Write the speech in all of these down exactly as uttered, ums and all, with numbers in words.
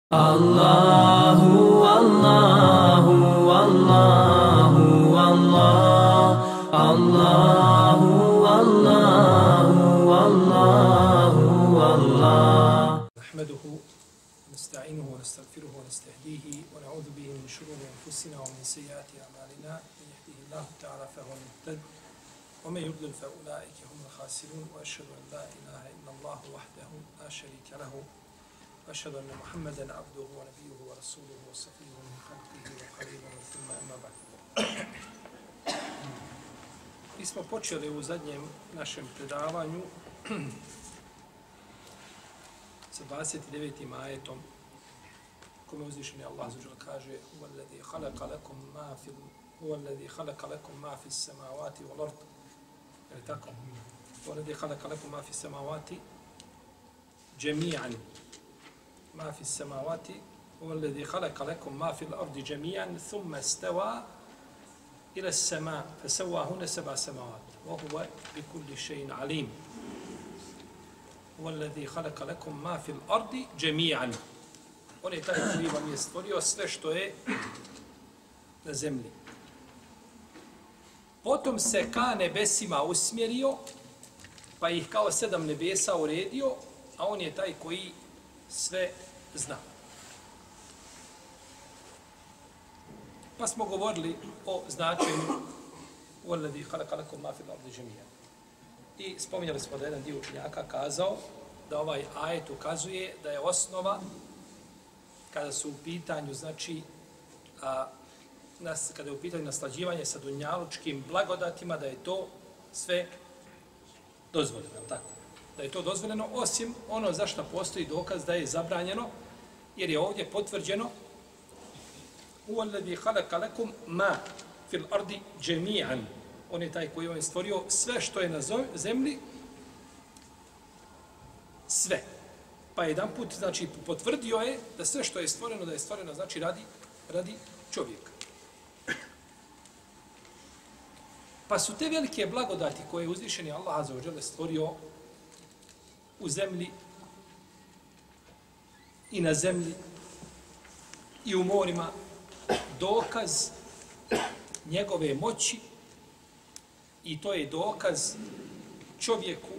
Allahu, Allahu, Allahu, Allah, Allahu, Allahu, Allahu, Allah. نحمده ونستعينه ونستغفره ونستهديه ونعوذ به من شرور أنفسنا ومن سيئات أعمالنا من يهده الله تعالى فهو المهتد ومن يضلل فأولئك هم الخاسرون وأشهد أن لا إله إلا الله وحده لا شريك له وأشهد أن محمدا عبده ونبيه ورسوله وصفيه من خلقه وقريبه ثم أما بعد. Mi smo počeli u zadnjem našem predavanju sa dvadeset devetim ajetom kome uzvišeni Allah azza wa jalla kaže huwallazi khalaqa lakum ma fil huwallazi khalaqa lakum ma fis samawati wal ard. Je tako? Huwallazi khalaqa lakum ma fis samawati jami'an ما في السماوات هو الذي خلق لكم ما في الأرض جميعا ثم استوى إلى السماء فسواهن سبع سماوات وهو بكل شيء عليم هو الذي خلق لكم ما في الأرض جميعا on je taj koji vam je stvorio sve što je na zemlji. Potom se ka nebesima usmjerio, pa ih kao sedam nebesa uredio, a on je taj koji sve zna. Pa smo govorili o značenju وَالَّذِي خَلَقَ لَكُمْ مَا فِي الْأَرْضِ جَمِيعًا. I spominjali smo da jedan dio učenjaka kazao da ovaj ajet ukazuje da je osnova kada su u pitanju, znači, a, nas, kada je u pitanju naslađivanje sa dunjalučkim blagodatima, da je to sve dozvoljeno, tako? Da je to dozvoljeno, osim ono za što postoji dokaz da je zabranjeno, jer je ovdje potvrđeno وَالَّذِي خَلَقَ لَكُمْ مَا فِي الْأَرْضِ جَمِيعًا. On je taj koji on je stvorio sve što je na zemlji, sve. Pa jedan put, znači, potvrdio je da sve što je stvoreno, da je stvoreno, znači, radi, radi čovjeka. Pa su te velike blagodati koje je uzvišeni Allah azza wa jalla stvorio u zemlji i na zemlji i u morima dokaz njegove moći i to je dokaz čovjeku,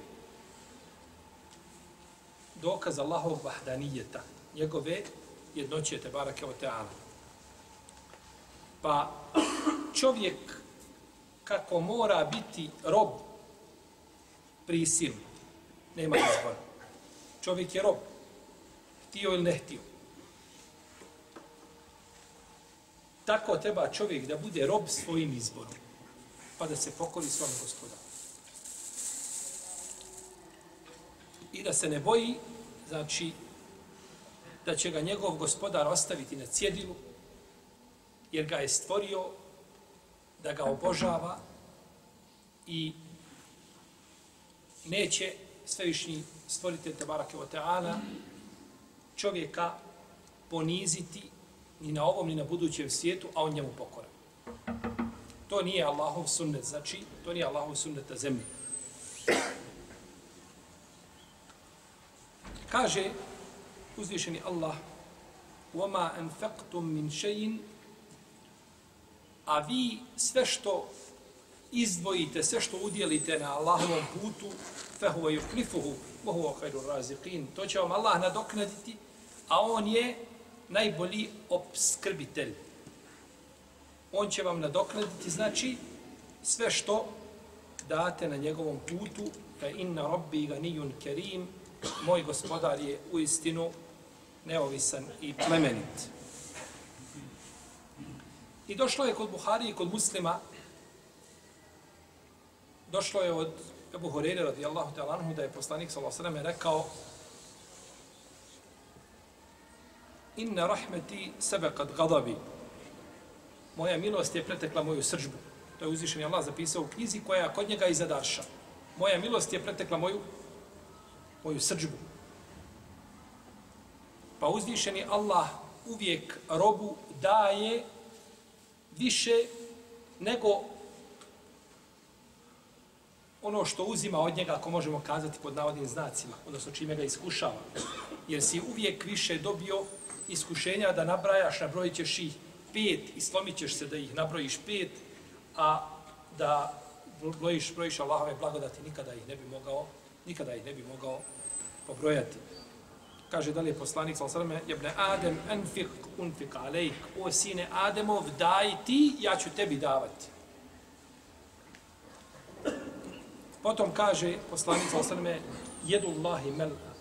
dokaz Allahovog vahdanijeta, njegove jednoće tebarake o teala. Pa čovjek kako mora biti rob prisilno, nema izbora. Čovjek je rob, htio ili ne htio. Tako treba čovjek da bude rob svojim izborom, pa da se pokori svom gospodaru. I da se ne boji, znači, da će ga njegov gospodar ostaviti na cjedilu, jer ga je stvorio da ga obožava i neće svevišnji stvoritelj tebarake o teala čovjeka poniziti ni na ovom ni na budućem svijetu, a on njemu pokoran. To nije Allahov sunnet, znači, to nije Allahov sunnet na zemlji. Kaže uzvišeni Allah وَمَا أَنْفَقْتُمْ مِنْ شَيْءٍ, a vi sve što izdvojite, sve što udjelite na Allahovom putu, فَهُوَ يُخْلِفُهُ وَهُوَ خَيْرُ الرَّازِقِينَ, to će vam Allah nadoknaditi, a on je najbolji opskrbitelj. On će vam nadoknaditi, znači, sve što date na njegovom putu, فَإِنَّ رَبِّي غَنِيٌّ كَرِيمٌ, moj gospodar je uistinu neovisan i plemenit. I došlo je kod Buhari i kod Muslima, došlo je od Ebu Hureyre radijallahu ta'ala anhu da je poslanik sallallahu alejhi ve sellem rekao inna rahmeti sabaqat ghadabi, moja milost je pretekla moju srdžbu. To je uzvišeni Allah zapisao u knjizi koja je kod njega iza arša. Moja milost je pretekla moju moju srdžbu. Pa uzvišeni Allah uvijek robu daje više nego ono što uzima od njega, ako možemo kazati pod navodnim znacima, odnosno čime ga iskušava. Jer si uvijek više dobio iskušenja da nabrajaš, nabrojit ćeš ih pet i slomit ćeš se da ih nabrojiš pet, a da brojiš, brojiš Allahove blagodati, nikada ih ne bi mogao, nikada ih ne bi mogao pobrojati. Kaže dalje poslanik sallallahu alejhi ve sellem: "Ibn Adem, anfiq unfiq alejk." O sine Ademov, daj ti, ja ću tebi davati. Potom kaže poslanik sallallahu alejhi ve sellem: "Jedullahi mel'a.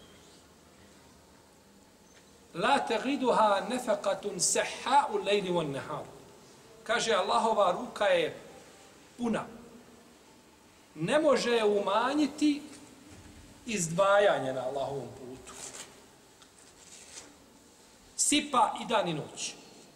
La taghiduha nafaqatun sahha'u al-layli wan-nahar." Kaže Allahova ruka je puna. Ne može umanjiti izdvajanje na Allahovom putu. Sipa i dan i noć.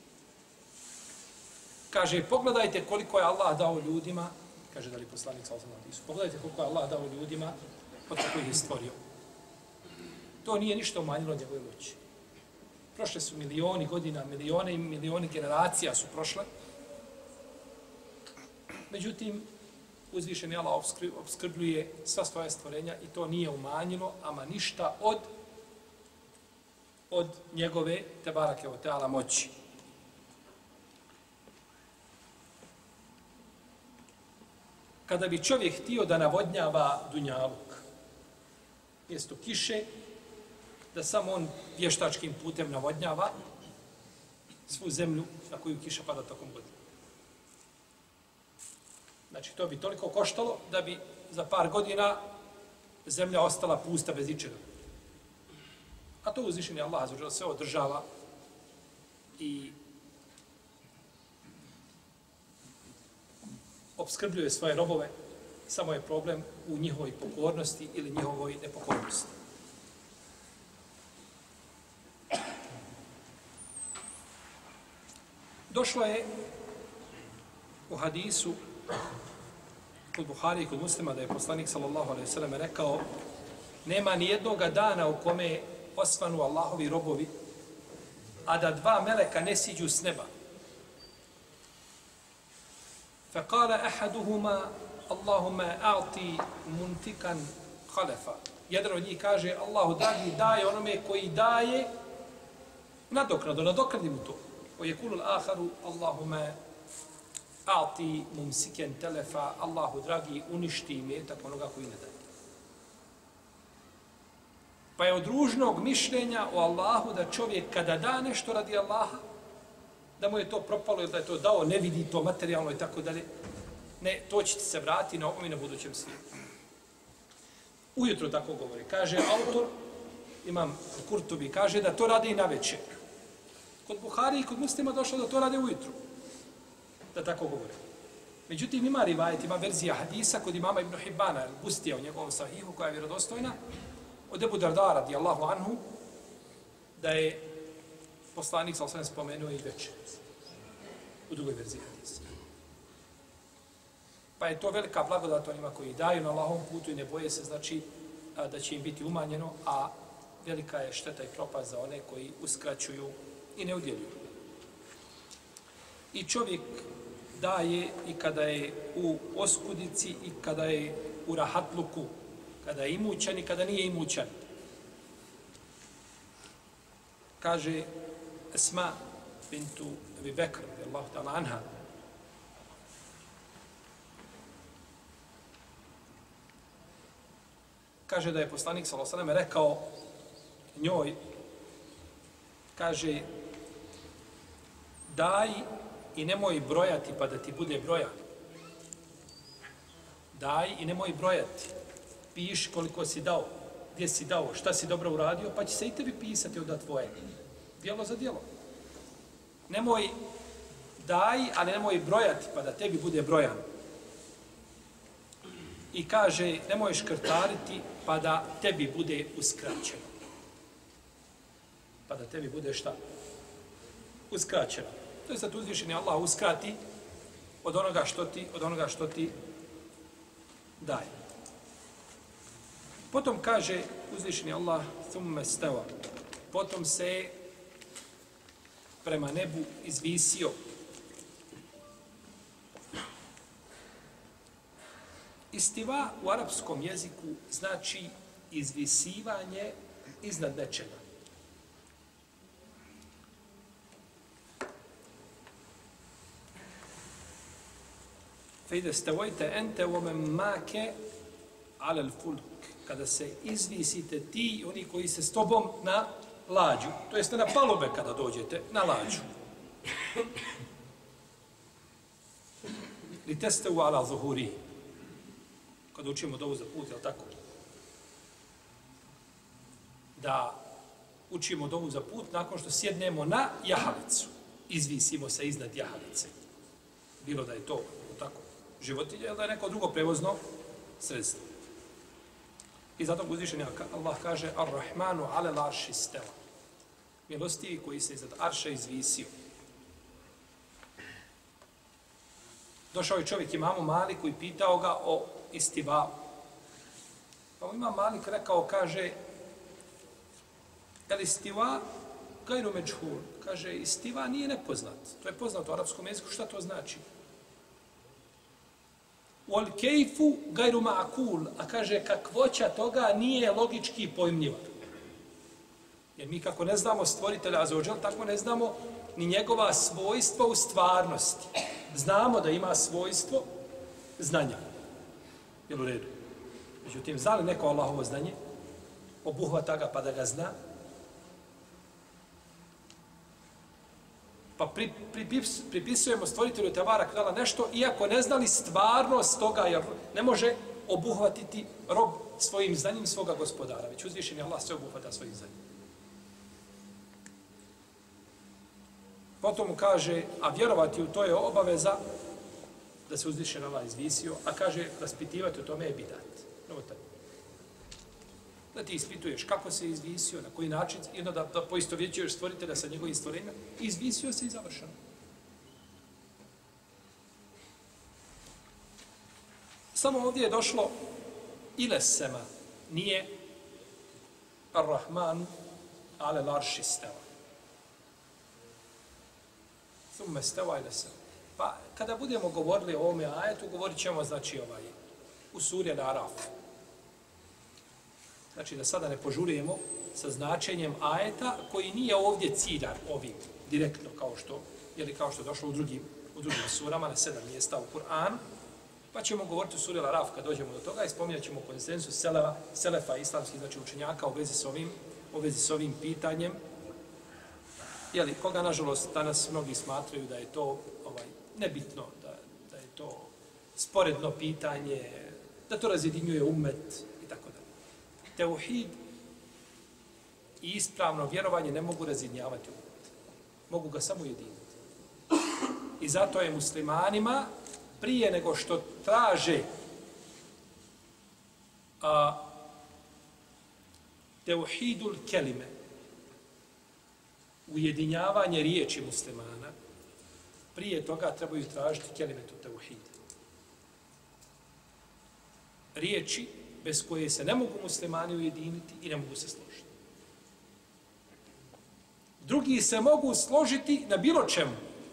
Kaže, pogledajte koliko je Allah dao ljudima, kaže da li poslanik sallallahu alejhi ve sellem, pogledajte koliko je Allah dao ljudima od kako ih je stvorio. To nije ništa umanjilo njegove moći. Prošle su milioni godina, milione i milioni generacija su prošle. Međutim, uzvišeni Allah obskrbljuje sva svoja stvorenja i to nije umanjilo, ama ništa od od njegove tebarake o teala moći. Kada bi čovjek htio da navodnjava dunjaluk, mjesto kiše, da samo on vještačkim putem navodnjava svu zemlju na koju kiša pada tokom godine. Znači, to bi toliko koštalo da bi za par godina zemlja ostala pusta bez ičega. A to uzvišeni Allah azza sve održava i opskrbljuje svoje robove, samo je problem u njihovoj pokornosti ili njihovoj nepokornosti. Došlo je u hadisu kod Buhari i kod Muslima da je poslanik sallallahu alejhi ve sellem rekao: nema ni jednoga dana u kome osvanu Allahovi robovi, a da dva meleka ne siđu s neba. فَقَالَ أَحَدُهُمَا اللَّهُمَّ أَعْتِ مُنْفِكًا خَلَفًا. Jedan od njih kaže: Allahu dragi, daje onome koji daje nadoknadu, nadoknadi mu to. وَيَكُولُ الْآخَرُ اللَّهُمَّ أَعْتِ مُمْسِكًا تَلَفًا. Allahu dragi, uništi imetak onoga koji ne daje. Pa je od ružnog mišljenja o Allahu da čovjek kada da nešto radi Allaha, da mu je to propalo ili da je to dao, ne vidi to materijalno i tako dalje. Ne, to će ti se vrati na ovom i na budućem svijetu. Ujutro tako govori. Kaže autor, imam Kurtubi, kaže da to radi i na večer. Kod Buhari i kod Muslima došlo da to rade ujutru. Da tako govori. Međutim, ima rivajet, ima verzija hadisa kod imama Ibn Hibbana, Bustija u njegovom sahihu, koja je vjerodostojna, od Ebu Darda radijallahu anhu, da je poslanik sallallahu alejhi ve sellem spomenuo i večer. U drugoj verziji hadisa. Pa je to velika blagodat onima koji daju na Allahovom putu i ne boje se, znači, da će im biti umanjeno, a velika je šteta i propast za one koji uskraćuju i ne udjeljuju. I čovjek daje i kada je u oskudici i kada je u rahatluku, kada je imućan i kada nije imućan. Kaže Esma bintu Ebi Bekr, radijallahu ta'ala anha, kaže da je poslanik sallallahu alejhi ve sellem rekao njoj, kaže, daj i nemoj brojati pa da ti bude brojan. Daj i nemoj brojati. Piši koliko si dao, gdje si dao, šta si dobro uradio, pa će se i tebi pisati onda tvoje. Djelo za djelo. Nemoj daj, ali nemoj brojati pa da tebi bude brojan. I kaže, nemoj škrtariti pa da tebi bude uskraćeno. Pa da tebi bude šta? Uskraćeno. To je sad uzvišeni Allah uskrati od onoga što ti, od onoga što ti daje. Potom kaže uzvišeni Allah thumme stava. Potom se prema nebu izvisio. Istiva u arapskom jeziku znači izvisivanje iznad nečega. Fejde stevojte ente vome make alel fulk. Kada se izvisite ti i oni koji se s tobom na lađu. To jeste na palube kada dođete na lađu. Li teste u ala zuhuri. Kada učimo dovu za put, je li tako? Da učimo dovu za put nakon što sjednemo na jahalicu. Izvisimo se iznad jahalice. Bilo da je to tako životinje ili da je neko drugo prevozno sredstvo. I zato uzvišen Allah kaže Ar-Rahmanu ale larši stela. Milostivi koji se iznad arša izvisio. Došao je čovjek imamu Maliku i pitao ga o istivau. Pa mu imam Malik rekao, kaže el istiva gajru međhul. Kaže, istiva nije nepoznat. To je poznato u arapskom jeziku. Šta to znači? Wal kejfu gajru ma'akul. A kaže, kakvoća toga nije logički pojmljiva. Jer mi kako ne znamo stvoritelja Azzawajal, tako ne znamo ni njegova svojstva u stvarnosti. Znamo da ima svojstvo znanja. Jel u redu? Međutim, zna li neko Allahovo znanje? Obuhvata ga pa da ga zna? Pa pri, pripis, pripisujemo stvoritelju Tebara Krala nešto, iako ne znali stvarnost toga, jer ne može obuhvatiti rob svojim znanjem svoga gospodara. Već uzvišen je Allah sve obuhvata svojim znanjem. Potom mu kaže, a vjerovati u to je obaveza da se uzvišen Allah izvisio, a kaže, raspitivati o tome je bidat. Evo taj. Da ti ispituješ kako se izvisio, na koji način, jedno da, da poistovjećuješ stvoritelja sa njegovim stvorenjima, izvisio se i završeno. Samo ovdje je došlo ilesema, nije Ar-Rahman, ale larši steva. Thumme steva ilesema. Pa kada budemo govorili o ovome ajetu, govorit ćemo, znači, ovaj, u suri Al-Araf. Znači da sada ne požurujemo sa značenjem ajeta koji nije ovdje ciljan ovim direktno kao što ili kao što je došlo u drugim u drugim surama na sedam mjesta u Kur'anu. Pa ćemo govoriti o suri Al-Araf kad dođemo do toga i spominjat ćemo konsenzus selefa, selefa islamskih znači učenjaka u vezi s ovim u vezi s ovim pitanjem. Jeli, koga nažalost danas mnogi smatraju da je to ovaj nebitno, da, da je to sporedno pitanje, da to razjedinjuje ummet i tako dalje. Teuhid i ispravno vjerovanje ne mogu razjedinjavati ummet. Mogu ga samo ujediniti. I zato je muslimanima prije nego što traže a, teuhidul kelime, ujedinjavanje riječi muslimana, prije toga trebaju tražiti kelimetu teuhid. Riječi bez koje se ne mogu muslimani ujediniti i ne mogu se složiti. Drugi se mogu složiti na bilo čemu.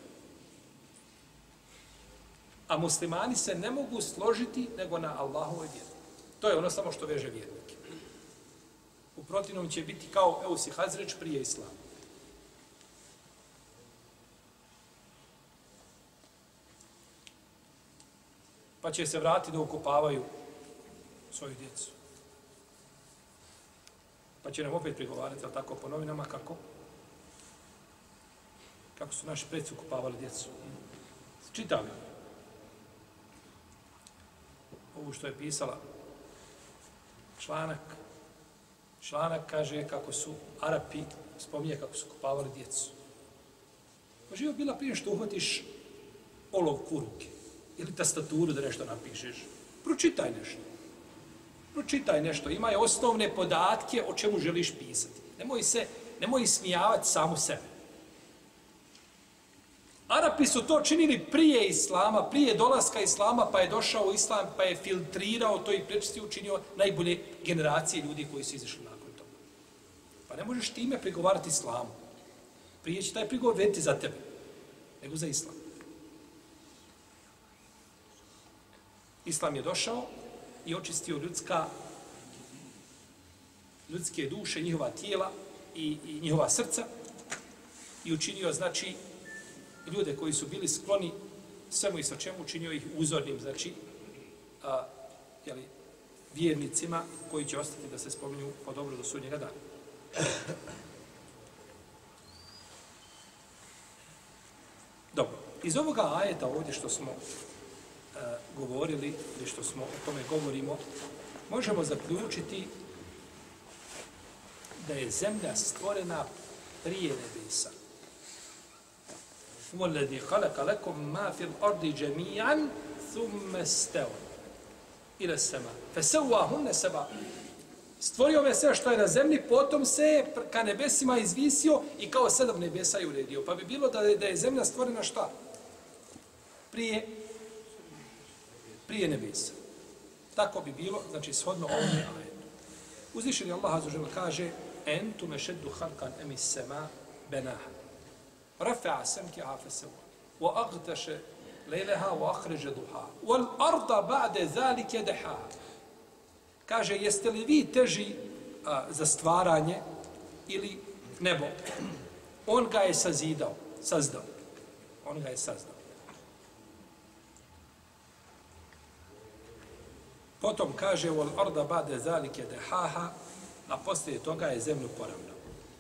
A muslimani se ne mogu složiti nego na Allahovoj vjeri. To je ono samo što veže vjernike. U protivnom će biti kao Eus i Hazreć prije islama. Pa će se vratiti da ukopavaju svoju djecu. Pa će nam opet prigovarati, ali tako po novinama, kako? Kako su naši preci ukopavali djecu. Čitali. Ovo što je pisala članak. Članak kaže kako su Arapi, spominje kako su kopavali djecu. Pa živo bila prije što uhvatiš olovku u ruke. Ili tastaturu da nešto napišeš. Pročitaj nešto. Pročitaj nešto. Imaj osnovne podatke o čemu želiš pisati. Nemoj se, nemoj smijavati samu sebe. Arapi su to činili prije islama, prije dolaska islama, pa je došao u islam, pa je filtrirao to i prečisti učinio najbolje generacije ljudi koji su izašli nakon toga. Pa ne možeš time prigovarati islamu. Prije će taj prigovor vediti za tebe, nego za islam. Islam je došao i očistio ljudska, ljudske duše, njihova tijela i, i njihova srca i učinio, znači, ljude koji su bili skloni svemu i sa čemu učinio ih uzornim, znači, a, jeli, vjernicima koji će ostati da se spominju po dobro do sudnjega dana. Dobro, iz ovoga ajeta ovdje što smo uh, govorili, ili što smo o tome govorimo, možemo zaključiti da je zemlja stvorena prije nebesa. وَالَّذِي خَلَقَ لَكُمْ مَا فِي الْأَرْضِ جَمِيعًا ثُمَّ اسْتَوَى إِلَى السَّمَاءِ فَسَوَّاهُنَّ سَبْعَ. Stvorio me sve što je na zemlji, potom se ka nebesima izvisio i kao sedam nebesa je uredio. Pa bi bilo da je, da je zemlja stvorena šta? Prije, prije nebesa. Tako bi bilo, znači shodno ovome ajetu. Uzvišeni Allah azza wa jalla kaže: "Entum ashaddu khalqan am as-sama banaha. Rafa'a samkaha fasawa. Wa aghtasha laylaha wa akhraja duhaha. Wal arda ba'da zalika dahaha." Kaže, jeste li vi teži a, za stvaranje ili nebo? On ga je sazidao, sazdao. On ga je sazdao. Potom kaže, wal arda ba'da zalika dahaha, a poslije toga je zemlju poravnao.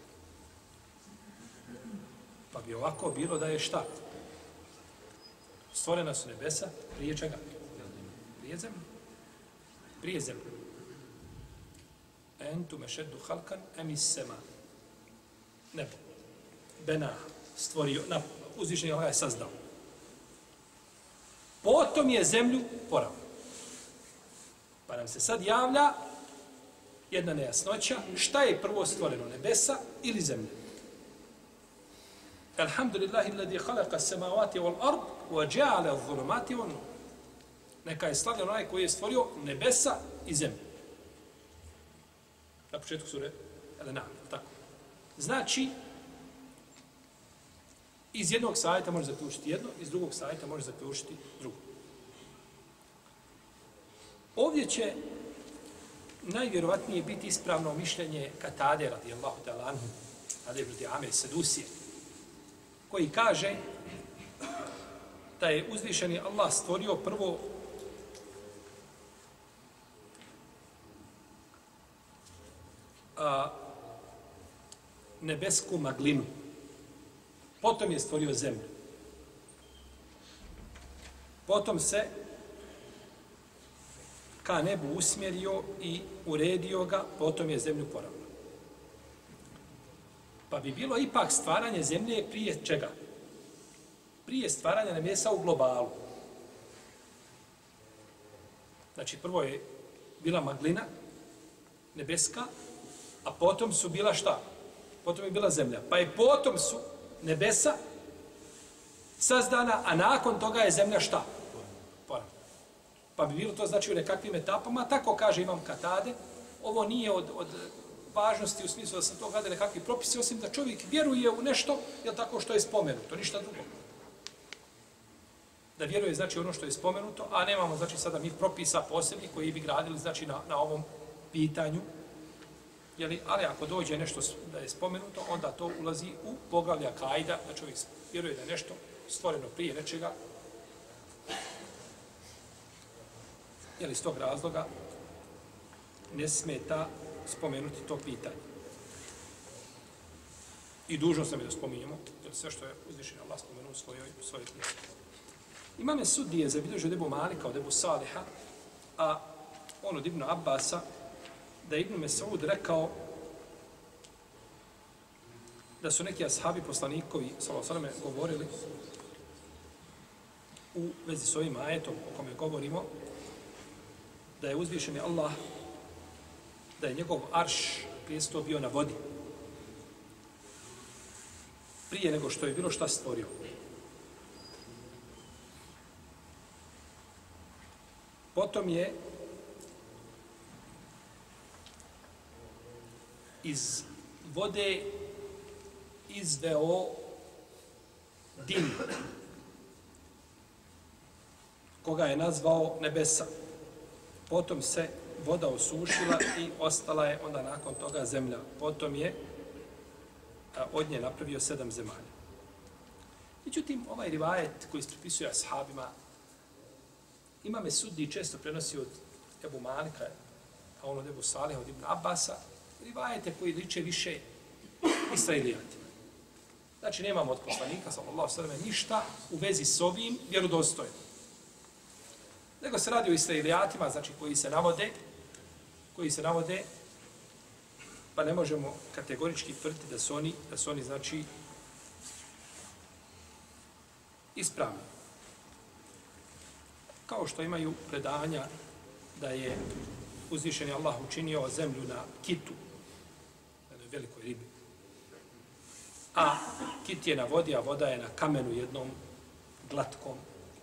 Pa bi ovako bilo da je šta? Stvorena su nebesa prije čega? Prije zemlje. Prije zemlje. Entum ešeddu halkan emis sema. Nebo. Bena stvorio, na, uzvišenje Allah je sazdao. Potom je zemlju poravnao. Pa nam se sad javlja jedna nejasnoća, šta je prvo stvoreno, nebesa ili zemlja? Alhamdulillahi alladhi khalaqa as-samawati wal ard wa ja'ala adh-dhulumati wan nur. Neka je slavljen onaj koji je stvorio nebesa i zemlju. Na početku sure Al-An'am, tako. Znači, iz jednog sajta može zaključiti jedno, iz drugog sajta može zaključiti drugo. Ovdje će najvjerovatnije biti ispravno mišljenje Katade, radijallahu ta'ala anhu, Katade ibn Di'ame Sedusije, koji kaže da je uzvišeni Allah stvorio prvo a, nebesku maglinu. Potom je stvorio zemlju. Potom se ka nebu usmjerio i uredio ga, potom je zemlju poravnao. Pa bi bilo ipak stvaranje zemlje prije čega? Prije stvaranja nebesa u globalu. Znači, prvo je bila maglina nebeska, a potom su bila šta? Potom je bila zemlja. Pa i potom su nebesa sazdana, a nakon toga je zemlja šta? Poravna. Pa bi bilo to znači u nekakvim etapama, tako kaže Imam Katade, ovo nije od, od važnosti u smislu da sam to gleda nekakvi propisi, osim da čovjek vjeruje u nešto, jel tako, što je spomenuto, ništa drugo. Da vjeruje znači ono što je spomenuto, a nemamo znači sada mi propisa posebnih koji bi gradili znači na, na ovom pitanju. Jeli, ali ako dođe nešto da je spomenuto, onda to ulazi u poglavlja kajda, da čovjek vjeruje da je nešto stvoreno prije nečega. Jeli, iz tog razloga ne smeta spomenuti to pitanje. I dužno sam je da spominjemo, jer sve što je uzvišen Allah spomenuo u svojoj, svojoj knjizi. Imam je sudije zabilježio Debu Malika od Ebu Saliha, a on od Ibn Abbasa, da je Ibn Mes'ud rekao da su neki ashabi poslanikovi, sallallahu alejhi ve sellem, govorili u vezi s ovim ajetom o kome govorimo, da je uzvišeni Allah, da je njegov arš prijesto bio na vodi. Prije nego što je bilo šta stvorio. Potom je iz vode izveo dim, koga je nazvao nebesa. Potom se voda osušila i ostala je onda nakon toga zemlja. Potom je od nje napravio sedam zemalja. Međutim, ovaj rivajet koji se pripisuje ashabima, Imam Suddi često prenosi od Ebu Malika, a on od Ebu Saliha, od Ibn Abbasa, rivajete koji liče više Israilijatima. Znači, nemamo od poslanika, sallallahu sallam, ništa u vezi s ovim vjerodostojno. Nego se radi o Israilijatima, znači koji se navode, koji se navode, pa ne možemo kategorički tvrditi da su oni, da su oni, znači, ispravni. Kao što imaju predanja da je uzvišeni Allah učinio zemlju na kitu, na jednoj velikoj ribi. A kit je na vodi, a voda je na kamenu jednom glatkom.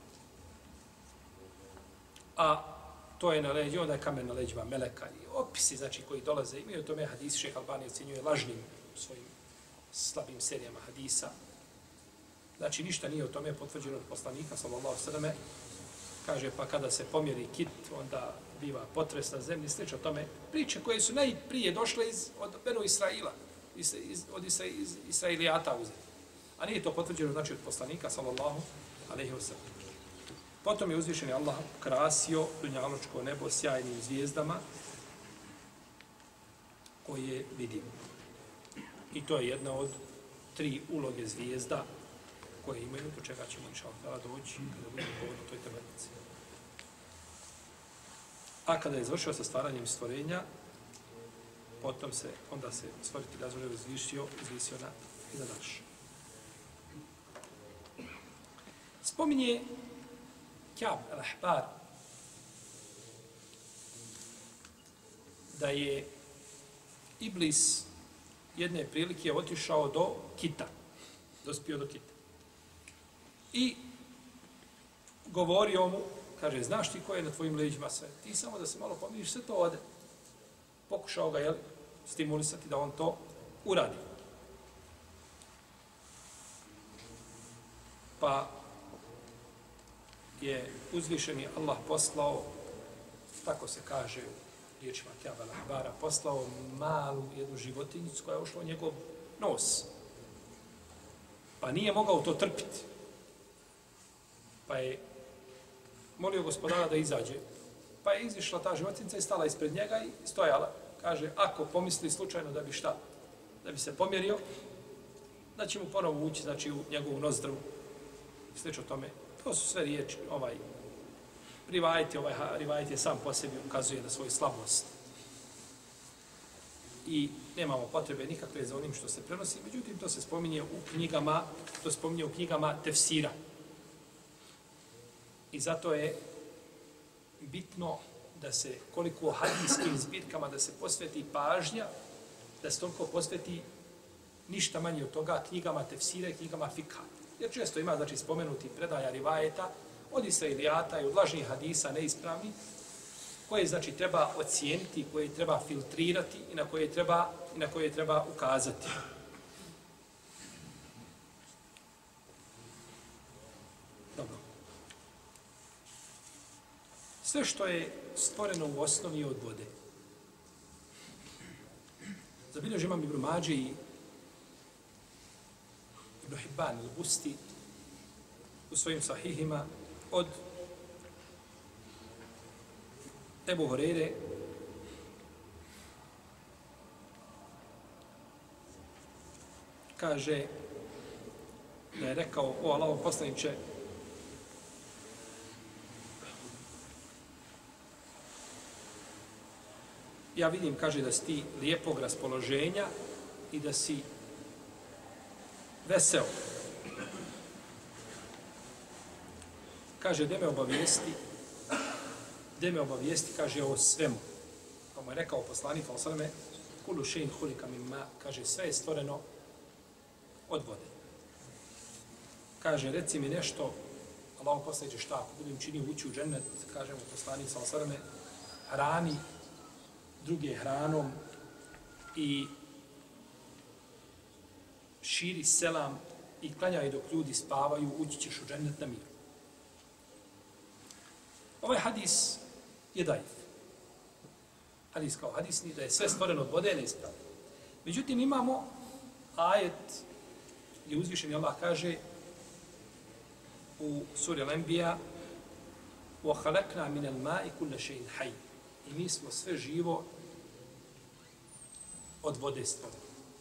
A to je na leđu, onda je kamen na leđima meleka. I opisi, znači, koji dolaze, imaju o tome hadisi, Šejh Albani ocjenjuje lažnim u svojim slabim serijama hadisa. Znači, ništa nije o tome potvrđeno od poslanika, sallallahu sallam, kaže, pa kada se pomjeri kit, onda biva potres na zemlji, slično tome. Priče koje su najprije došle iz, od Benu Israila, iz, iz, od Isra, iz Israilijata uzeti. A nije to potvrđeno, znači, od poslanika, sallallahu alejhi ve sellem. Potom je uzvišeni Allah krasio dunjalučko nebo sjajnim zvijezdama koje vidimo. I to je jedna od tri uloge zvijezda koje imaju, do čega ćemo inšallah doći kada budemo govoriti o toj tematici. A kada je završio sa stvaranjem stvorenja, potom se, onda se stvoriti razvoje izvišio, izvisio na iza naš. Spominje Ka'b al-Ahbar da je Iblis jedne prilike otišao do kita, dospio do kita. I govorio mu, kaže, znaš ti ko je na tvojim leđima sve? Ti samo da se malo pomiriš, sve to ode. Pokušao ga, jel, stimulisati da on to uradi. Pa je uzvišeni Allah poslao, tako se kaže u riječima Ka'b al-Ahbara, poslao malu jednu životinjicu koja je ušla u njegov nos. Pa nije mogao to trpiti. Pa je molio gospodara da izađe. Pa je izišla ta životinjica i stala ispred njega i stojala. Kaže, ako pomisli slučajno da bi šta, da bi se pomjerio, da će mu ponovo ući, znači, u njegovu nozdrvu. Slično tome. To su sve riječi, ovaj, rivajet je, ovaj, rivajet je sam po sebi ukazuje na svoju slabost. I nemamo potrebe nikakve za onim što se prenosi, međutim, to se spominje u knjigama, to se spominje u knjigama tefsira. I zato je bitno da se, koliko hadijskim zbirkama, da se posveti pažnja, da se toliko posveti ništa manje od toga knjigama tefsira i knjigama fikha. Jer često ima, znači, spomenuti predaja rivajeta od Israilijata i od lažnih hadisa neispravni, koje, znači, treba ocijeniti, koje treba filtrirati i na koje treba, i na koje treba ukazati. Dobro. Sve što je stvoreno u osnovi od vode. Zabilježi imam Ibn Mađe i Ibn Hibban al-Busti u svojim sahihima od Ebu Hureyre kaže da je rekao, o Allahov poslaniče, ja vidim, kaže, da si ti lijepog raspoloženja i da si veseo. Kaže, gdje me obavijesti, gdje me obavijesti, kaže, o svemu. Pa mu je rekao poslanik, ali sveme, kulu šein hulika mimma, kaže, sve je stvoreno od vode. Kaže, reci mi nešto, Allah poslaniče, šta, ako budem činio ući u džennet, kaže mu poslanik, ali sveme, hrani druge hranom i širi selam i klanjaj dok ljudi spavaju, ući ćeš u džennet na miru. Ovaj hadis je daif. Hadis kao hadis nije da je sve stvoreno od vode, ne ispravno. Međutim, imamo ajet gdje uzvišeni Allah kaže u suri Al-Anbiya وَخَلَقْنَا مِنَ الْمَاءِ كُلَّ شَيْءٍ حَيٍّ I mi smo sve živo od vode stvorili.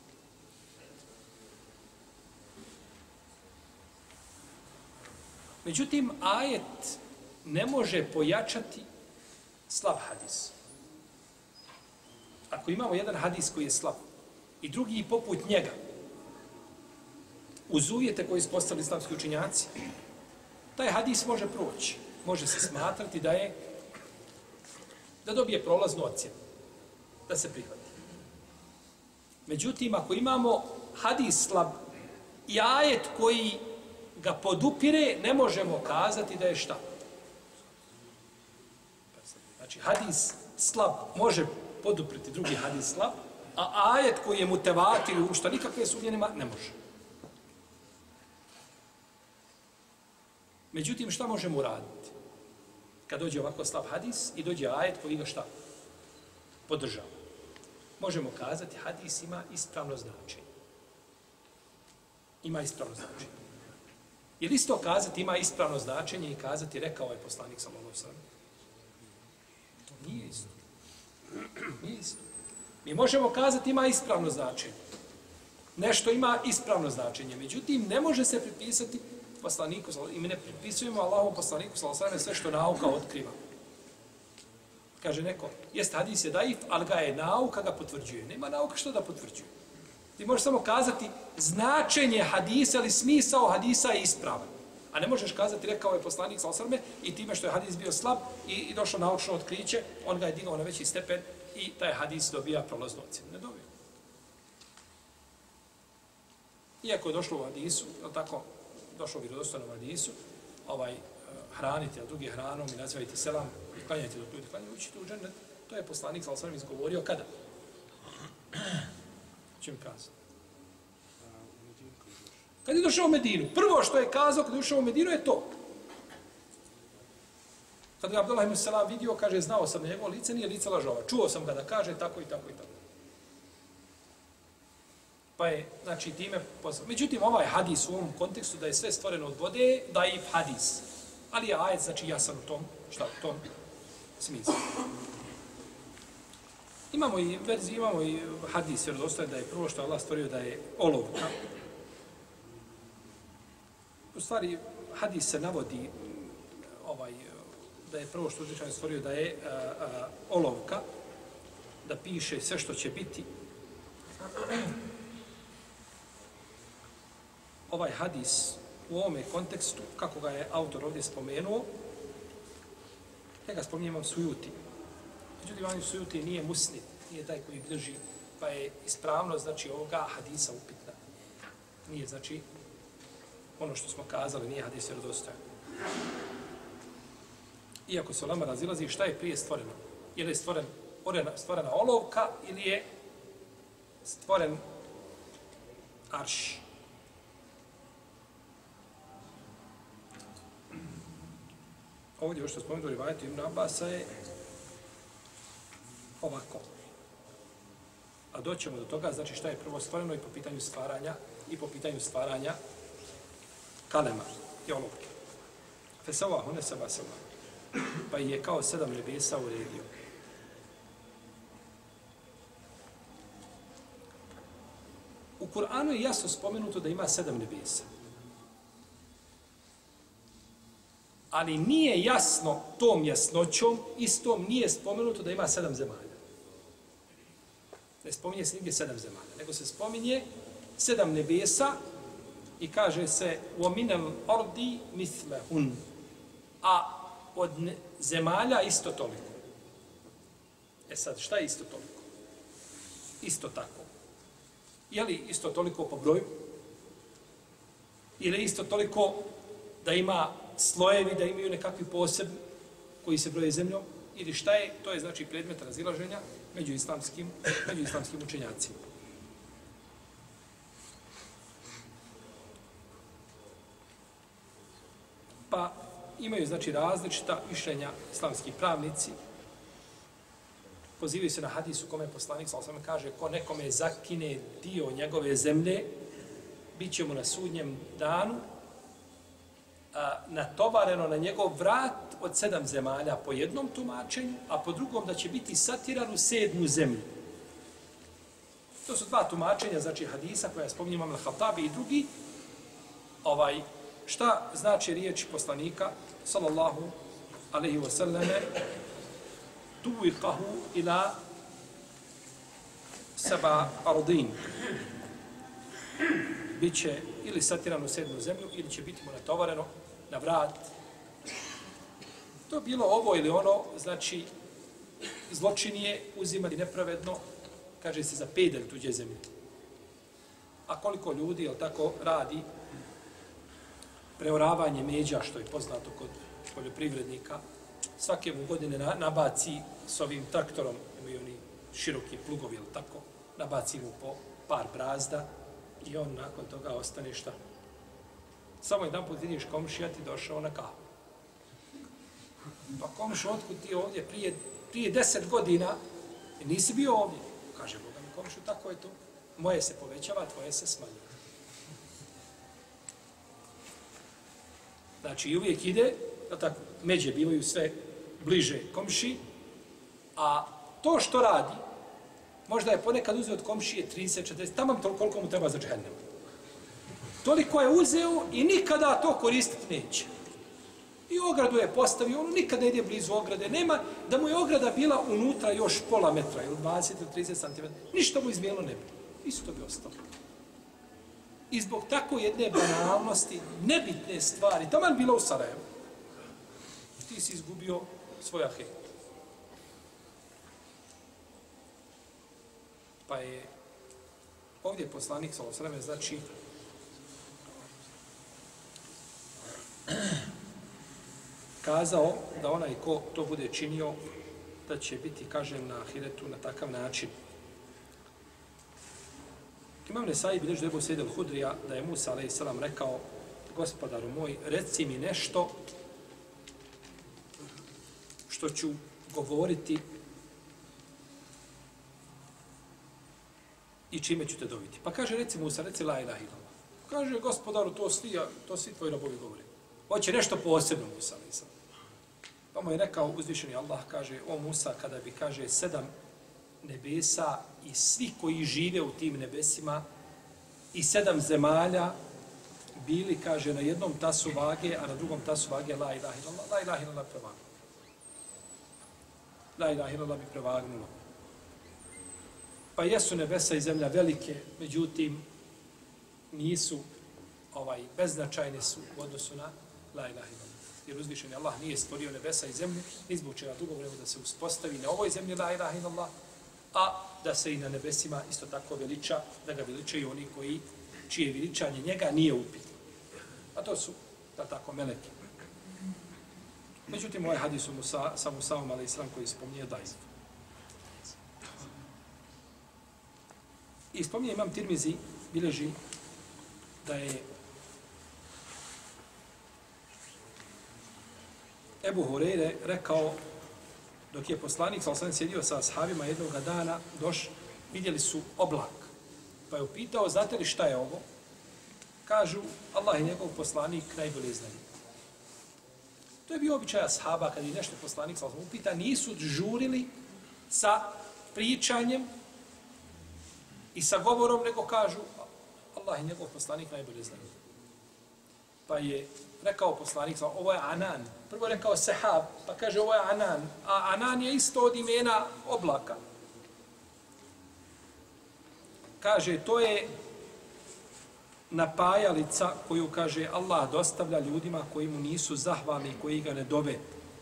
Međutim, ajet ne može pojačati slab hadis. Ako imamo jedan hadis koji je slab i drugi poput njega, uz uvjete koji su postavili islamski učenjaci, taj hadis može proći. Može se smatrati da je da dobije prolaznu ocjenu, da se prihvati. Međutim, ako imamo hadis slab i ajet koji ga podupire, ne možemo kazati da je šta. Znači, hadis slab može podupriti drugi hadis slab, a ajet koji je mutevatir u što nikakve sumnje nema, ne može. Međutim, šta možemo uraditi? Kad dođe ovako slab hadis i dođe ajet koji ga šta? Podržava. Možemo kazati, hadis ima ispravno značenje. Ima ispravno značenje. Je li isto kazati ima ispravno značenje i kazati rekao je poslanik sallallahu alejhi ve sellem? To nije isto. Nije isto. Mi možemo kazati ima ispravno značenje. Nešto ima ispravno značenje. Međutim, ne može se pripisati poslaniku, i mi ne pripisujemo Allahovom poslaniku sallallahu alejhi ve sellem sve što nauka otkriva. Kaže neko, jest hadis je daif, ali ga je nauka ga potvrđuje. Nema nauka što da potvrđuje. Ti možeš samo kazati značenje hadisa ili smisao hadisa je ispravan. A ne možeš kazati, rekao je poslanik sallallahu alejhi ve sellem i time što je hadis bio slab i, i došlo naučno otkriće, on ga je digao na veći stepen i taj hadis dobija prolaznu ocjenu. Ne dobija. Iako je došlo u hadisu, je tako, došlo u vjerodostojnom hadisu, ovaj, hranite, a drugi hranom i nazivajte selam, i klanjajte dok ljudi klanjaju, učite u džennet. To je poslanik sallallahu alejhi ve sellem izgovorio kada? Čim kazao? Kad je došao u Medinu. Prvo što je kazao kad je došao u Medinu je to. Kad ga Abdullah ibn Salam vidio, kaže, znao sam na njegovo lice, nije lice lažova. Čuo sam ga da kaže tako i tako i tako. Pa je, znači, time poslao. Međutim, ovaj hadis u ovom kontekstu da je sve stvoreno od vode, da je hadis. Ali je ajet, znači, jasan u tom, šta, u tom smislu. Imamo i verziju, imamo i hadis, jer dostaje da je prvo što Allah stvorio da je olovka. U stvari, hadis se navodi ovaj, da je prvo što uzvišan stvorio da je a, a, olovka, da piše sve što će biti. Ovaj hadis u ovome kontekstu, kako ga je autor ovdje spomenuo, ja ga spominjem Sujuti. Međutim, Imam Sujuti nije muslim, nije taj koji drži, pa je ispravno, znači, ovoga hadisa upitna. Nije, znači, ono što smo kazali, nije hadis vjerodostojan. Iako se ulema razilazi, šta je prije stvoreno? Je li stvoren, stvorena olovka ili je stvoren arš? Ovdje, ovo što spomenuo rivajetu Ibn Abasa je ovako. A doćemo do toga, znači šta je prvo stvoreno i po pitanju stvaranja, i po pitanju stvaranja kalema i olovke. Fesava, one seba seba. Pa je kao sedam nebesa uredio. U Kur'anu je jasno spomenuto da ima sedam nebesa. Ali nije jasno tom jasnoćom, istom nije spomenuto da ima sedam zemalja. Ne spominje se nigdje sedam zemalja, nego se spominje sedam nebesa i kaže se وَمِنَ الْأَرْضِ مِثْلَهُنْ, a od zemalja isto toliko. E sad, šta je isto toliko? Isto tako. Je li isto toliko po broju? Ili isto toliko da ima slojevi, da imaju nekakvi posebni koji se broje zemljom? Ili šta je? To je znači predmet razilaženja među islamskim, među islamskim učenjacima. Pa imaju znači različita mišljenja islamski pravnici. Pozivaju se na hadisu kome poslanik sallallahu alejhi ve sellem kaže ko nekome zakine dio njegove zemlje, bit će mu na sudnjem danu a, natovareno na njegov vrat od sedam zemalja po jednom tumačenju, a po drugom da će biti satiran u sedmu zemlju. To su dva tumačenja, znači hadisa koja spominje Imam al-Hatabi i drugi. Ovaj, šta znači riječi poslanika, sallallahu alaihi wa sallame, tuviqahu ila saba ardin. Biće ili satiran u sedmu zemlju, ili će biti mu natovareno na vrat. To bilo ovo ili ono, znači, zločin je uzimati nepravedno, kaže se za pedalj tuđe zemlje. A koliko ljudi, jel tako, radi preoravanje međa, što je poznato kod poljoprivrednika, svake mu godine nabaci s ovim traktorom, imaju oni široki plugovi, jel tako, nabaci mu po par brazda i on nakon toga ostane šta? Samo jedan put vidiš komšija ti došao na kahu. Pa komšu, otkud ti ovdje prije, prije deset godina i nisi bio ovdje? Kaže Boga mi komšu, tako je to. Moje se povećava, tvoje se smanjuje. Znači uvijek ide, da tako, međe bivaju sve bliže komši, a to što radi, možda je ponekad uzeo od komšije trideset četrdeset, tamo koliko mu treba za džehennem. Toliko je uzeo i nikada to koristiti neće. I ogradu je postavio, ono nikad ne ide blizu ograde, nema da mu je ograda bila unutra još pola metra, ili dvadeset ili trideset centimetara, ništa mu izmijelo ne bi. Isto bi ostalo. I zbog tako jedne banalnosti, nebitne stvari, taman bilo u Sarajevu, ti si izgubio svoj ahiret. Pa je ovdje poslanik sallallahu alejhi ve sellem, znači kazao da onaj ko to bude činio, da će biti, kažem, na ahiretu na takav način. Imam Nesai bilježi da je Ebu Sejid al-Hudrija, da je Musa alejhi selam rekao, gospodaru moj, reci mi nešto što ću govoriti i čime ću te dobiti. Pa kaže, reci Musa, reci la ilaha illallah. Kaže, gospodaru, to svi, to svi tvoji robovi govore. Hoće nešto posebno, Musa alejhi selam. Pa mu je rekao uzvišeni Allah, kaže, o Musa, kada bi, kaže, sedam nebesa i svi koji žive u tim nebesima i sedam zemalja bili, kaže, na jednom tasu vage, a na drugom tasu vage la ilaha illallah, la ilaha illallah prevagnulo. La ilaha illallah bi prevagnulo. Pa jesu nebesa i zemlja velike, međutim, nisu, ovaj, beznačajne su u odnosu na la ilaha illallah. Jer uzvišeni Allah nije stvorio nebesa i zemlju, ni zbog čega drugog nego da se uspostavi na ovoj zemlji la ilaha illallah, a da se i na nebesima isto tako veliča, da ga veličaju oni koji, čije veličanje njega nije upitno. A to su, da tako, meleki. Međutim, ovaj hadis u Musa, sa Musaom, alejhi selam, koji spominje dajz. I spominje Imam Tirmizi, bileži da je Ebu Hureyre rekao, dok je poslanik, sallallahu alejhi ve sellem, sjedio sa ashabima jednog dana, doš, vidjeli su oblak. Pa je upitao, znate li šta je ovo? Kažu, Allah i njegov poslanik najbolje znaju. To je bio običaj ashaba, kad je nešto poslanik, sallallahu alejhi ve sellem, upita, nisu žurili sa pričanjem i sa govorom, nego kažu, Allah i njegov poslanik najbolje znaju. Pa je rekao poslanik, ovo je Anan. Prvo je rekao Sehab, pa kaže ovo je Anan. A Anan je isto od imena oblaka. Kaže, to je napajalica koju, kaže, Allah dostavlja ljudima koji mu nisu zahvalni, koji ga ne dove.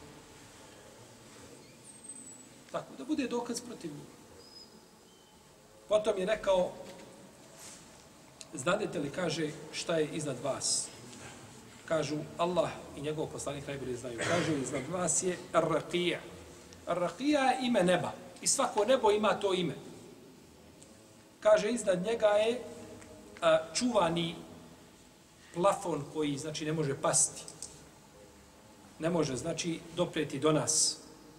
Tako, da bude dokaz protiv njih. Potom je rekao, znadete li, kaže, šta je iznad vas? Kažu, Allah i njegov poslanik najbolje znaju. Kažu, iznad vas je Ar-Raqija. Ar-Raqija je ime neba. I svako nebo ima to ime. Kaže, iznad njega je a, čuvani plafon koji, znači, ne može pasti. Ne može, znači, dopreti do nas.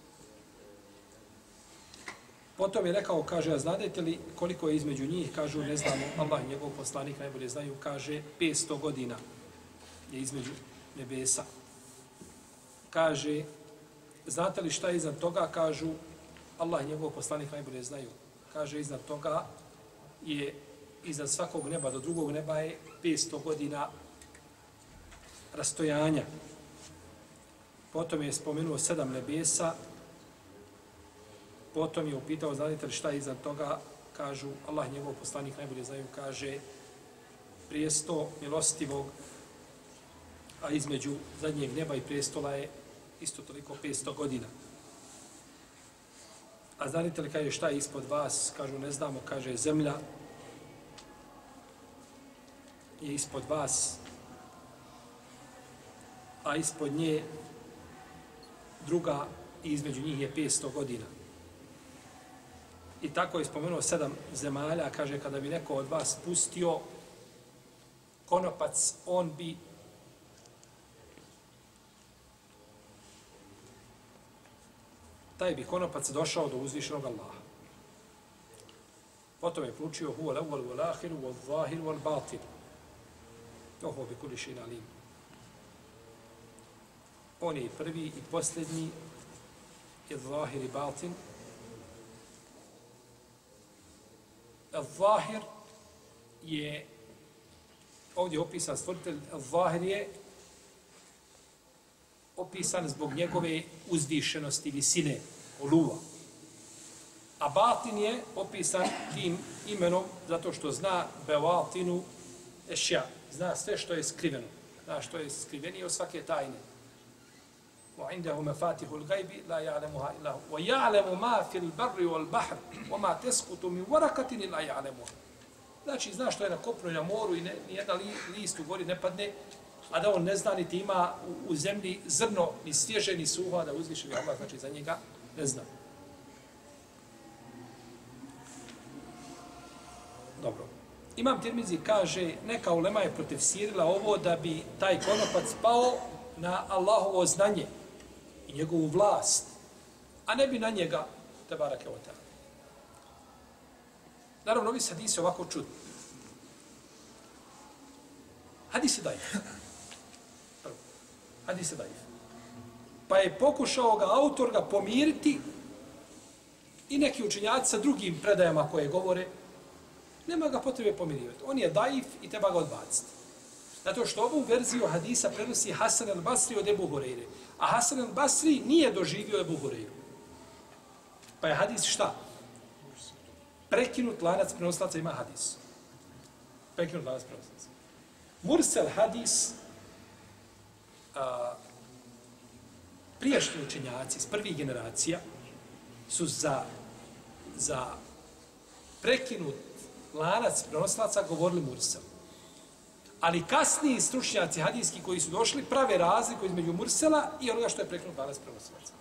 Potom je rekao, kaže, a znadete li koliko je između njih? Kažu, ne znamo, Allah i njegov poslanik najbolje znaju, kaže, petsto godina je između nebesa. Kaže, znate li šta je iznad toga? Kažu, Allah i njegov poslanik najbolje znaju. Kaže, iznad toga je, iznad svakog neba do drugog neba je petsto godina rastojanja. Potom je spomenuo sedam nebesa, potom je upitao, znate li šta je iznad toga? Kažu, Allah i njegov poslanik najbolje znaju, kaže, prijesto milostivog, a između zadnjeg neba i prijestola je isto toliko petsto godina. A znate li, kaže, šta je ispod vas? Kažu, ne znamo, kaže, zemlja je ispod vas, a ispod nje druga i između njih je petsto godina. I tako je spomenuo sedam zemalja, kaže, kada bi neko od vas pustio konopac, on bi taj bi konopac došao do uzvišenog Allaha. Potom je proučio huwa al-awwal wal-akhir wal-zahir wal-batin. Oho bi kulli shay'in alim. On je prvi i posljednji, i zahir i batin. Al-zahir je ovdje opisan stvoritelj, al-zahir je opisan zbog njegove uzvišenosti, visine, uluva. A batin je opisan tim imenom zato što zna bevatinu ešja, zna sve što je skriveno, zna što je skrivenije od svake tajne. وعنده مفاتيح الغيب لا يعلمها إلا هو ويعلم ما في البر والبحر وما تسقط من ورقة إلا يعلمها. Znači, zna što je na kopnu i na moru i ne, nijedan li, list u gori ne padne, a da on ne zna niti ima u, u zemlji zrno, ni svježe, ni suho, a da uzvišeni Allah, znači za njega ne zna. Dobro. Imam Tirmizi kaže, neka ulema je protefsirila ovo da bi taj konopac pao na Allahovo znanje i njegovu vlast, a ne bi na njega, te barake o ta'ala. Naravno, ovi hadisi ovako čudni. Hadis je daif. Prvo. Hadis je daif. Pa je pokušao ga, autor ga pomiriti i neki učenjaci sa drugim predajama koje govore, nema ga potrebe pomirivati. On je daif i treba ga odbaciti. Zato što ovu verziju hadisa prenosi Hasan al-Basri od Ebu Hureyre. A Hasan al-Basri nije doživio Ebu Hureyru. Pa je hadis šta? Prekinut lanac prenoslaca ima hadis. Prekinut lanac prenoslaca. Mursel hadis, a, prijašnji učenjaci iz prvih generacija su za, za prekinut lanac prenoslaca govorili mursel. Ali kasniji stručnjaci hadijski koji su došli prave razliku između mursela i onoga što je prekinut lanac prenoslaca.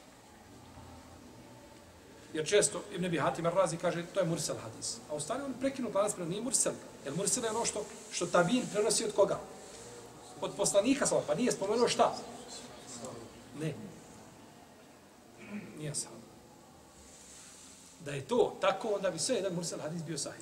Jer često Ibn Abi Hatim ar-Razi kaže to je mursel hadis. A u stvari on prekinut lanac prenoslaca nije mursel. Jer mursel je ono što, što tabin prenosi od koga? Od poslanika sva. Pa nije spomenuo šta? Ne. Nije sam. Da je to tako, onda bi sve jedan mursel hadis bio sahih.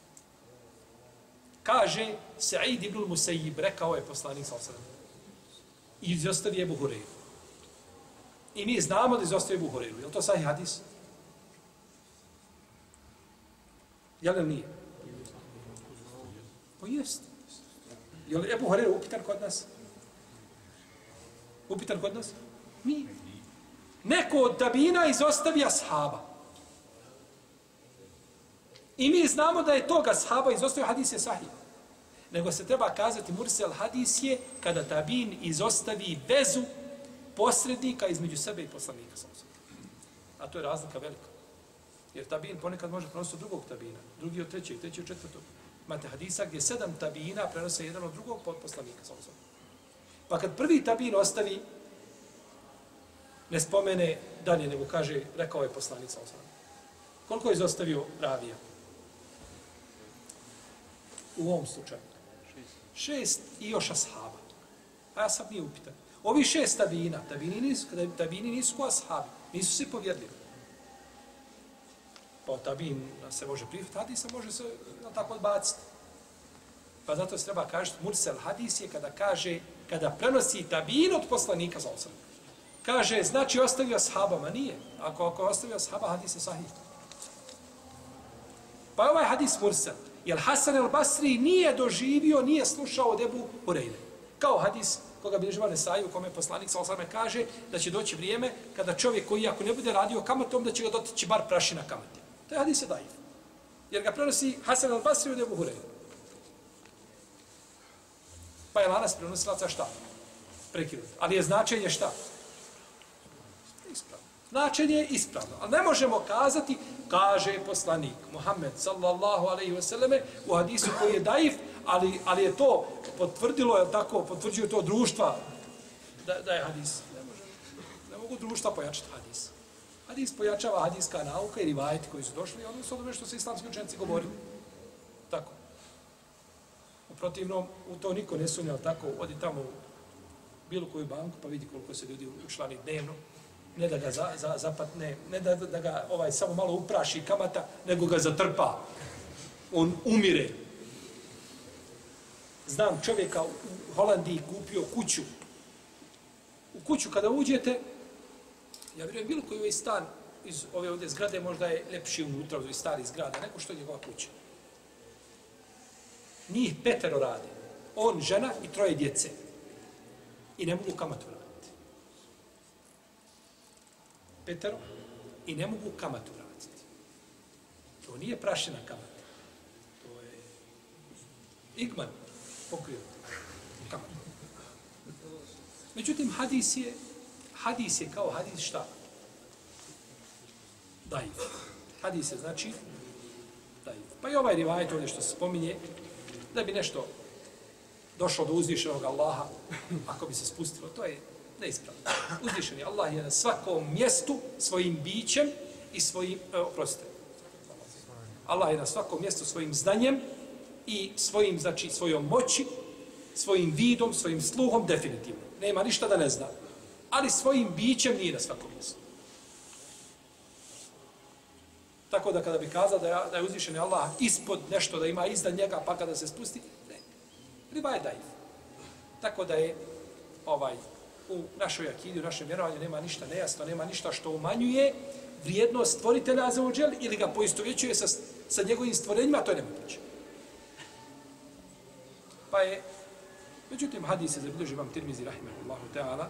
Kaže Sa'id ibn al-Musayyib, rekao je poslanik sallallahu alejhi ve sellem. I izostavi Ebu Hureyru. I mi znamo da izostavi Ebu Hureyru. Je li to sahih hadis? Je li nije? Pa jest. Je li Ebu Hureyru upitan kod nas? Upitan kod nas? Mi. Neko od tabina izostavi ashaba. I mi znamo da je toga ashaba izostavio, hadis je sahih. Nego se treba kazati mursel hadis je kada tabin izostavi vezu posrednika između sebe i poslanika. A to je razlika velika. Jer tabin ponekad može prenositi od drugog tabina, drugi od trećeg, treći od četvrtog. Imate hadisa gdje sedam tabina prenose jedan od drugog poslanika. Pa kad prvi tabin ostavi, ne spomene dalje, nego kaže, rekao je poslanik. Koliko je izostavio ravija? U ovom slučaju. Šest i još ashaba. A ja sam nije upitan. Ovi šest tabina, tabini nisu, tabini nisu ko ashabi, nisu svi povjerljivi. Pa tabin se može prihvatiti, hadisa može se tako odbaciti. Pa zato se treba kažeti, mursel hadis je kada kaže, kada prenosi tabin od poslanika za osam. Kaže, znači ostavio ashabama, nije. Ako, ako je ostavio ashaba, hadis je sahih. Pa je ovaj hadis mursel. Jer Hasan el-Basri nije doživio, nije slušao od Ebu Hureyre. Kao hadis koga bilježi Nesai, u kome poslanik sa osam kaže da će doći vrijeme kada čovjek koji ako ne bude radio kamatom, da će ga dotići bar prašina kamate. To je hadis je daif. Jer ga prenosi Hasan el-Basri od Ebu Hureyre. Pa je lanas prenosilaca šta? Prekinut. Ali je značenje šta? Ispravno. Značenje je ispravno. Ali ne možemo kazati, kaže poslanik Muhammed sallallahu alejhi ve selleme u hadisu koji je daif, ali, ali je to potvrdilo, je tako, potvrđuju to društva da, da je hadis. Ne, može, ne mogu društva pojačati hadis. Hadis pojačava hadiska nauka i rivajeti koji su došli, ono su ono što se islamski učenci govorili. Tako. U protivnom, u to niko ne sumnja, tako, odi tamo u bilo koju banku, pa vidi koliko se ljudi učlani dnevno, ne da ga za, za, zapatne, ne da, da ga ovaj samo malo upraši kamata, nego ga zatrpa. On umire. Znam čovjeka u Holandiji kupio kuću. U kuću kada uđete, ja vjerujem bilo koji ovaj stan iz ove ovdje zgrade možda je ljepši unutra, iz stari zgrada, neko što je njegova kuća. Njih petero rade. On, žena i troje djece. I ne mogu kamatu raditi. Petero i ne mogu kamatu raditi. To nije prašina kamata. To je igman pokrio kamatu. Međutim, hadis je, hadis je kao hadis šta? Daif. Hadis je znači daif. Pa i ovaj rivajet ovdje što se spominje, da bi nešto došlo do uzvišenog Allaha, ako bi se spustilo, to je neispravno. Uzvišeni Allah je na svakom mjestu svojim bićem i svojim, oprostite, Allah je na svakom mjestu svojim znanjem i svojim, znači, svojom moći, svojim vidom, svojim sluhom, definitivno. Nema ništa da ne zna. Ali svojim bićem nije na svakom mjestu. Tako da kada bi kazao da je, da je uzvišeni Allah ispod nešto, da ima iznad njega, pa kada se spusti, ne. Riba je daif. Tako da je ovaj, u našoj akidi, u našem vjerovanju nema ništa nejasno, nema ništa što umanjuje vrijednost stvoritelja Azza wa Džel ili ga poistovjećuje sa, sa njegovim stvorenjima, to je nemoguće. Pa je, međutim, hadis se zabilježi imam Tirmizi, rahimahullahu ta'ala,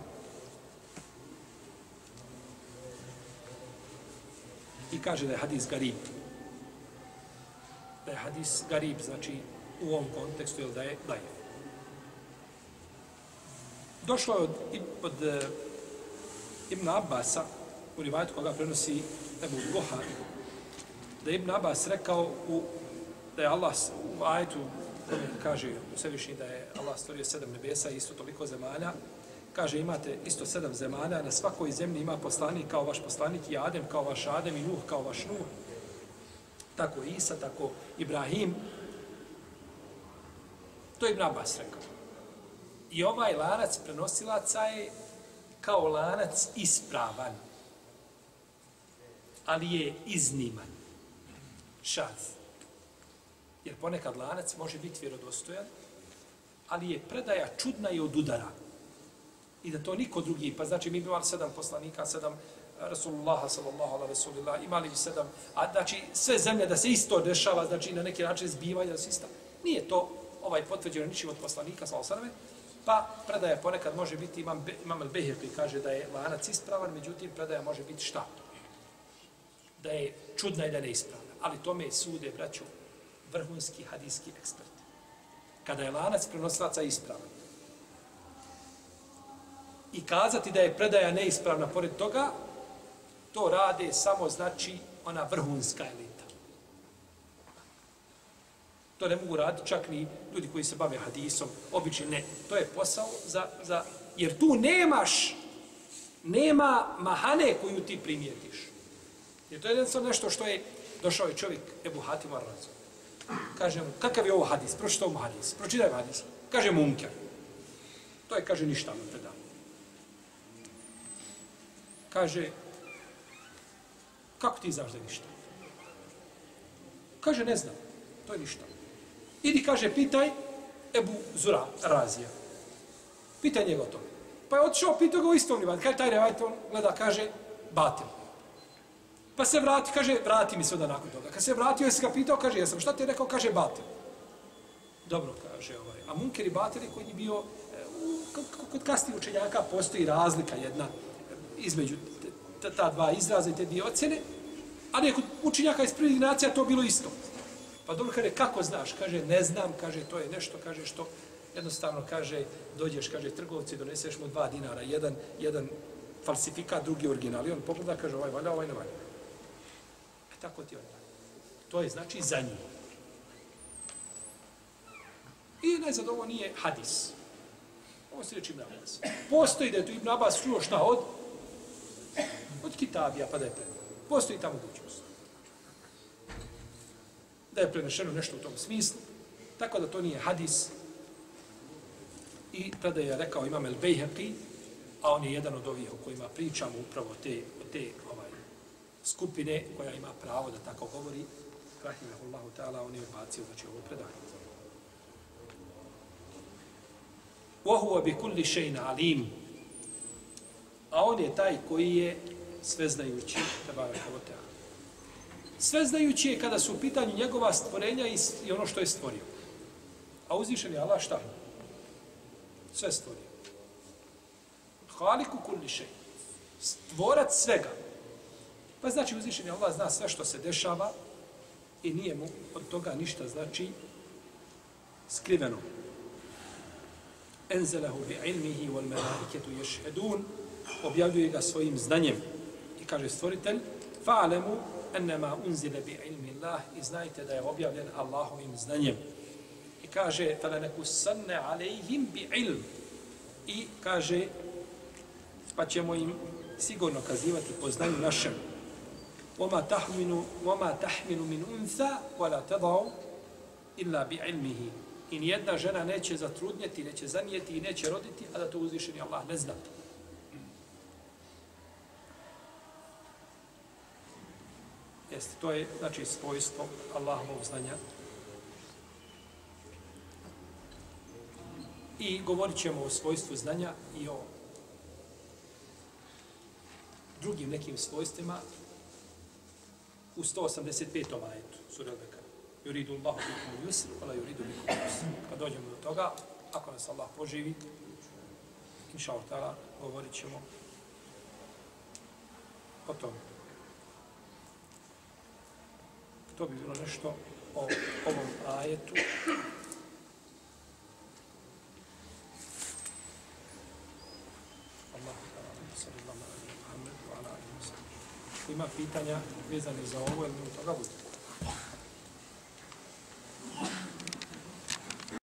i kaže da je hadis garib. Da je hadis garib, znači u ovom kontekstu, ili da je daif. Došlo je od, od uh, Ibn Abbasa, u rivajetu koga prenosi Ebu Gohar, da je Ibn Abbas rekao u, da je Allah u ajetu, kaže u Svevišnji da je Allah stvorio sedam nebesa i isto toliko zemalja, kaže imate isto sedam zemalja, na svakoj zemlji ima poslanik kao vaš poslanik i Adem kao vaš Adem i Nuh kao vaš Nuh. Tako Isa, tako Ibrahim. To je Ibn Abbas rekao. I ovaj lanac prenosilaca je kao lanac ispravan, ali je izniman. Šaz. Jer ponekad lanac može biti vjerodostojan, ali je predaja čudna i od udara. I da to niko drugi, pa znači mi bi imali sedam poslanika, sedam Rasulullaha sallallahu alaihi wa sallam, imali bi sedam, a znači sve zemlje da se isto dešava, znači na neki način zbivanja da se isto. Nije to ovaj potvrđeno ničim od poslanika sallallahu alaihi wa sallam, pa predaja ponekad može biti, imam, imam al-Behir koji kaže da je lanac ispravan, međutim predaja može biti šta? Da je čudna i da je neispravna. Ali tome sude, braćo, vrhunski hadijski ekspert. Kada je lanac prenosilaca ispravan, i kazati da je predaja neispravna pored toga, to rade samo, znači, ona vrhunska elita. To ne mogu raditi čak ni ljudi koji se bave hadisom, obični ne. To je posao za, za... Jer tu nemaš, nema mahane koju ti primijetiš. Jer to je jednostavno nešto što je, došao je čovjek, Ebu Hatim ar-Razi. Kaže mu, kakav je ovo hadis? Pročitaj mu hadis. Pročitaj mu hadis. Kaže mu Munker. To je, kaže, ništa mu predao. Kaže, kako ti znaš da je ništa? Kaže, ne znam. To je ništa. Idi, kaže, pitaj Ebu Zura Razija. Pitanje je gotovo. Pa je otišao, pitao ga u istom rivajtu. Kaže, taj rivajt on gleda, kaže, batil. Pa se vrati, kaže, vrati mi se onda nakon toga. Kad se vratio, jesi ga pitao, kaže, jesam. Šta ti je rekao, kaže, batil. Dobro, kaže ovaj. A munkeri batili koji je bio, kod kasnijih učenjaka postoji razlika jedna između ta dva izraza i te dvije ocjene, ali je kod učenjaka iz prvih nacija to bilo isto. Pa dobro, kaže, kako znaš? Kaže, ne znam, kaže, to je nešto, kaže, što jednostavno, kaže, dođeš, kaže, trgovci, doneseš mu dva dinara, jedan, jedan falsifikat, drugi original. I on pogleda, kaže, ovaj valja, ovaj ne valja. E tako ti on valja. To je, znači, za njih. I najzad ovo nije hadis. Ovo se reći Ibn Abbas. Postoji da je tu Ibn Abbas čuo šta od? Od Kitabija, pa da je predao. Postoji ta mogućnost. Da je prenešeno nešto u tom smislu. Tako da to nije hadis. I tada je rekao Imam el-Bejheqi, a on je jedan od ovih o kojima pričamo upravo te, te ovaj, skupine koja ima pravo da tako govori. Rahimahullahu ta'ala, on je bacio, znači ovo predanje. وَهُوَ بِكُلِّ شَيْنَ عَلِيمٌ. A on je taj koji je sveznajući. Sveznajući je kada su u pitanju njegova stvorenja i ono što je stvorio. A uzvišen je Allah šta? Sve stvorio. Haliku kulli šej. Stvorac svega. Pa znači uzvišen je Allah zna sve što se dešava i nije mu od toga ništa znači skriveno. Enzelahu bi ilmihi wal malaiketu yashhadun, objavljuje ga svojim znanjem i kaže stvoritelj fa'lamu annama unzila bi ilmi Allah, i znajte da je objavljen Allahovim znanjem. I kaže falanakusanna alayhim bi ilm, i kaže pa ćemo im sigurno kazivati po znanju našem. Wama tahminu wama tahmilu min untha wala tadau illa bi ilmihi. I nijedna žena neće zatrudnjeti, neće zanijeti i neće roditi, a da to uzvišeni Allah ne zna. Jeste, to je, znači, svojstvo Allahovog znanja. I govorit ćemo o svojstvu znanja i o drugim nekim svojstvima u sto osamdeset petom ajetu sure Al-Bekara. Yuridu Allahu bikum yusr, wala yuridu bikum usr. Kad dođemo do toga, ako nas Allah poživi, inša Allah, govorit ćemo o tome. To bi bilo nešto o ovom ajetu. Allah, sallallahu alaihi wa sallam, wa ala alihi wa sallam. Ima pitanja vezane za ovo, ili mi toga bude?